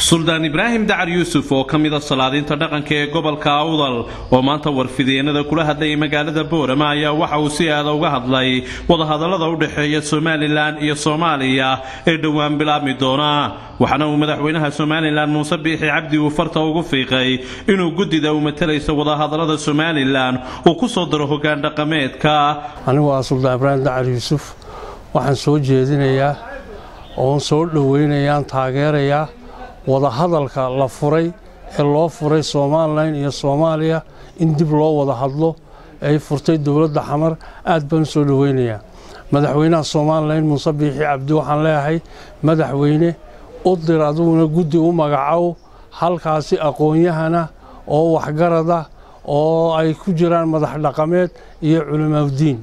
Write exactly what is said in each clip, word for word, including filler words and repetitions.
Suldaan Ibraahim Dacar Yuusuf oo kamida salaadiinta dhaqanka ee gobolka Awdal oo maanta warfideenada kula hadlay magaalada Boorama ayaa waxa uu si aad uga hadlay wada hadallada u dhaxeeya Somaliland iyo Soomaaliya ee dhawaan bilaabmi doona waxana uu madaxweynaha Somaliland Muuse Biixi Cabdi uu farta ugu fiiqay inuu gudida u matalayso wada hadallada Somaliland oo ku soo daro hoggaan dhaqameedka anigu waa Suldaan Ibraahim Dacar Yuusuf waxaan soo jeedinayaa oo soo dhaweynayaan taageeraya wada hadalka la furay ee loo furay Soomaaliland iyo Soomaaliya in dib loo wada hadlo ay furtay dawladda xamar aad baan soo dhaweynaya madaxweynaha Soomaaliland Muuse Biixi Cabdi waxaan leeyahay madaxweyne u dir aduna gudi u magacaw halkaasi aqoonyahana oo waxgarada oo ay ku jiraan madax dhaqameed iyo culimada diin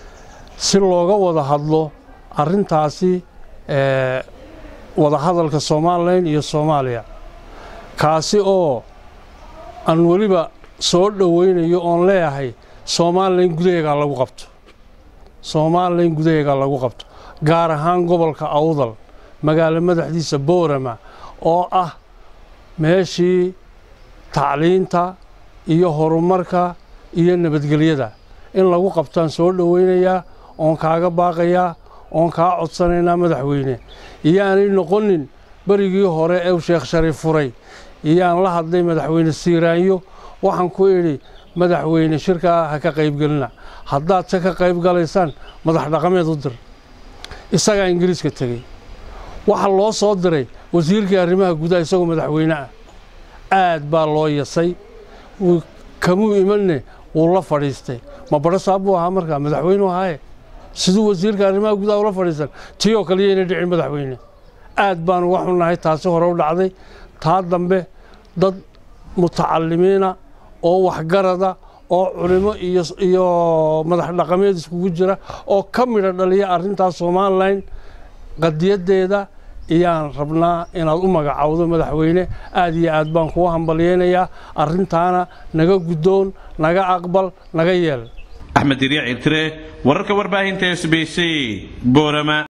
si looga wada hadlo arintaasi ee wada hadalka Soomaaliland iyo Soomaaliya kaasi oo aan waliba soo dhaweynayo oo leeyahay Soomaaliland gudaheega lagu qabto Soomaaliland gudaheega lagu qabto gaar ahaan gobolka Awdal magaalada madaxdiisa Boorama oo ah meeshii tacliinta iyo horumarka iyo nabadgelyada in lagu qabtaan soo dhaweynaya oo kaaga baaqaya oo ka codsanayna madaxweyne iyaanay noqonin barigii hore ee Sheekh Shariif furay iyaan la hadlay madaxweyne Siiraanyo waxaan ku iri madaxweyne shirka ha ka qayb galina haddaad ka qayb galaysan madax dhaqameed u dir isaga Ingiriiska tagay waxa loo soo diray wasiirka arrimaha gudaha isagoo madaxweynaha aad baa loo yasay kamu imanne uu la fadhiistay ma barasaabo aha marka madaxweynuhu ahaa sidoo wasiirka arrimaha gudaha ula fadhiisan tiyo kaliya inay dhicin madaxweyne aad baan wax u nahay taasi hore u dhacday taa dambe dad mutacallimiina oo waxgarada oo culimo iyo iyo madax dhaqameed isku jira oo kamida dhaliya arinta Soomaaliland qadiyadeeda iyaan rabnaa inaad u magacawdo madaxweyne aad iyo aad baan ku hambalyeynaya arintaana naga gudoon naga aqbal naga yeel أحمد رياع التري ورك ورباهين تسبيسي بورما